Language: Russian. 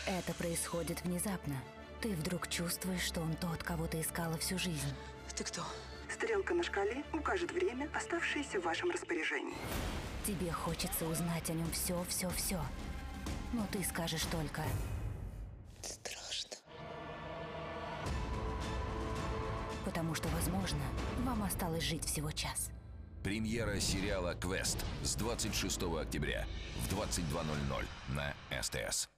Это происходит внезапно. Ты вдруг чувствуешь, что он тот, кого ты искала всю жизнь. Ты кто? Стрелка на шкале укажет время, оставшееся в вашем распоряжении. Тебе хочется узнать о нем все. Но ты скажешь только: Страшно. потому что, возможно, вам осталось жить всего час. Премьера сериала «Квест» с 26 октября в 22:00 на СТС.